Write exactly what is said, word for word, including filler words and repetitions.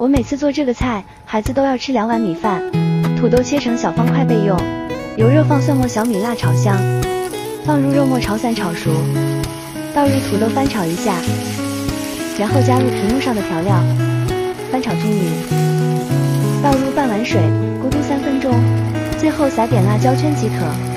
我每次做这个菜，孩子都要吃两碗米饭。土豆切成小方块备用，油热放蒜末小米辣炒香，放入肉末炒散炒熟，倒入土豆翻炒一下，然后加入屏幕上的调料，翻炒均匀，倒入半碗水，咕嘟三分钟，最后撒点辣椒圈即可。